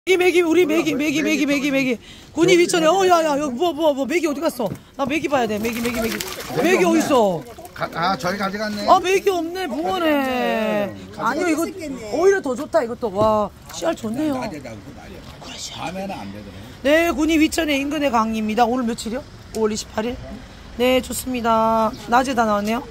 메기 우리 메기 군이 위천에 야야 여기 뭐 메기 어디 갔어? 나 메기 봐야 돼. 메기 어디 있어? 저희 가져갔네. 메기 없네. 붕어네. 아니요 이거 오히려 더 좋다 이것도. 와 씨알 좋네요. 밤에는 안 되더래. 네, 군이 위천의 인근의 강입니다. 오늘 며칠이요? 5월 28일. 네, 좋습니다. 낮에 다 나왔네요.